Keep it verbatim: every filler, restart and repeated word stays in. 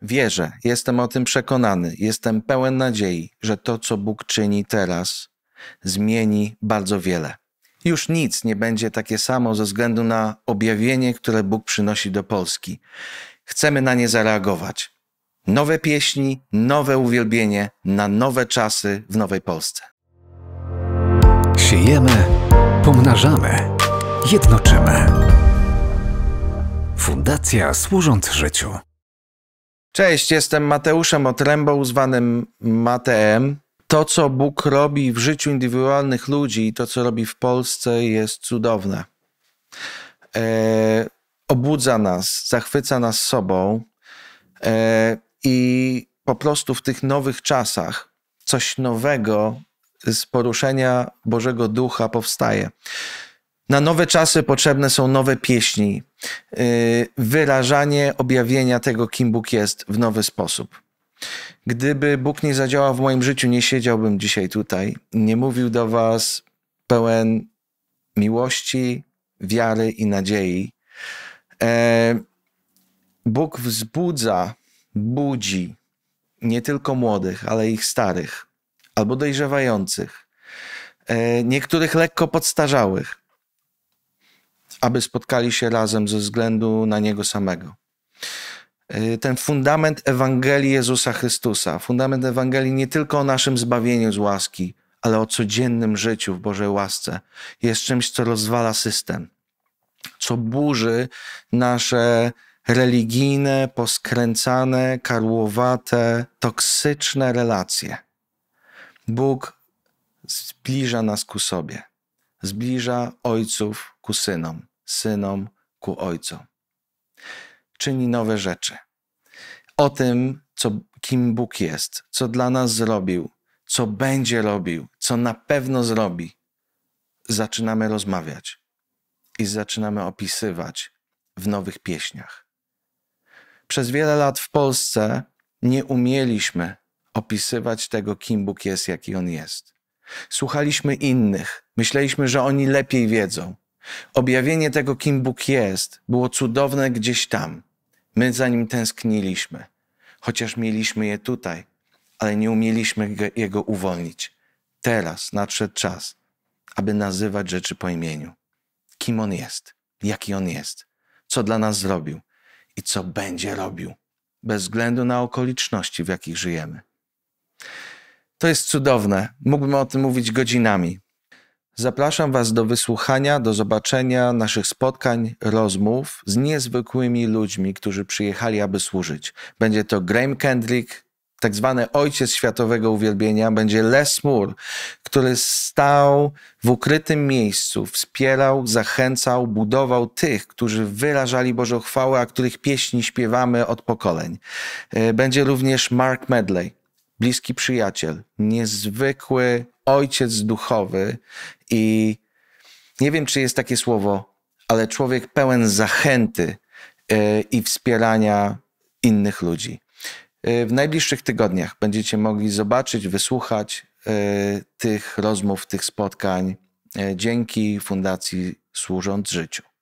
Wierzę, jestem o tym przekonany, jestem pełen nadziei, że to, co Bóg czyni teraz, zmieni bardzo wiele. Już nic nie będzie takie samo ze względu na objawienie, które Bóg przynosi do Polski. Chcemy na nie zareagować. Nowe pieśni, nowe uwielbienie na nowe czasy w Nowej Polsce. Siejemy, pomnażamy, jednoczymy. Fundacja Służąc Życiu. Cześć, jestem Mateuszem Otrębą, zwanym Mateem. To, co Bóg robi w życiu indywidualnych ludzi i to, co robi w Polsce, jest cudowne. E, obudza nas, zachwyca nas sobą e, i po prostu w tych nowych czasach coś nowego z poruszenia Bożego Ducha powstaje. Na nowe czasy potrzebne są nowe pieśni, wyrażanie objawienia tego, kim Bóg jest w nowy sposób. Gdyby Bóg nie zadziałał w moim życiu, nie siedziałbym dzisiaj tutaj, nie mówił do was pełen miłości, wiary i nadziei. Bóg wzbudza, budzi nie tylko młodych, ale ich starych albo dojrzewających, niektórych lekko podstarzałych, aby spotkali się razem ze względu na Niego samego. Ten fundament Ewangelii Jezusa Chrystusa, fundament Ewangelii nie tylko o naszym zbawieniu z łaski, ale o codziennym życiu w Bożej łasce, jest czymś, co rozwala system, co burzy nasze religijne, poskręcane, karłowate, toksyczne relacje. Bóg zbliża nas ku sobie, zbliża ojców ku synom, synom ku ojcom. Czyni nowe rzeczy. O tym, co, kim Bóg jest, co dla nas zrobił, co będzie robił, co na pewno zrobi, zaczynamy rozmawiać i zaczynamy opisywać w nowych pieśniach. Przez wiele lat w Polsce nie umieliśmy opisywać tego, kim Bóg jest, jaki On jest. Słuchaliśmy innych, myśleliśmy, że oni lepiej wiedzą. Objawienie tego, kim Bóg jest, było cudowne gdzieś tam. My za Nim tęskniliśmy, chociaż mieliśmy je tutaj, ale nie umieliśmy Jego uwolnić. Teraz nadszedł czas, aby nazywać rzeczy po imieniu. Kim On jest, jaki On jest, co dla nas zrobił i co będzie robił, bez względu na okoliczności, w jakich żyjemy. To jest cudowne. Mógłbym o tym mówić godzinami. Zapraszam was do wysłuchania, do zobaczenia naszych spotkań, rozmów z niezwykłymi ludźmi, którzy przyjechali, aby służyć. Będzie to Graham Kendrick, tak zwany ojciec światowego uwielbienia. Będzie Les Moore, który stał w ukrytym miejscu, wspierał, zachęcał, budował tych, którzy wyrażali Bożą chwałę, a których pieśni śpiewamy od pokoleń. Będzie również Mark Medley, bliski przyjaciel, niezwykły ojciec duchowy i nie wiem, czy jest takie słowo, ale człowiek pełen zachęty i wspierania innych ludzi. W najbliższych tygodniach będziecie mogli zobaczyć, wysłuchać tych rozmów, tych spotkań dzięki Fundacji Służąc Życiu.